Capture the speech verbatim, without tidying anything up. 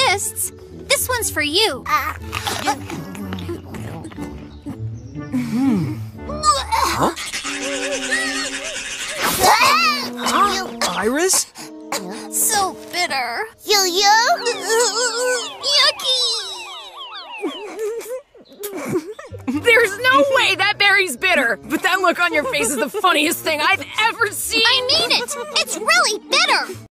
fists. This one's for you. Huh? Huh? Iris? So bitter. Yo-yo? Yucky! There's no way that berry's bitter! But that look on your face is the funniest thing I've ever seen! I mean it! It's really bitter!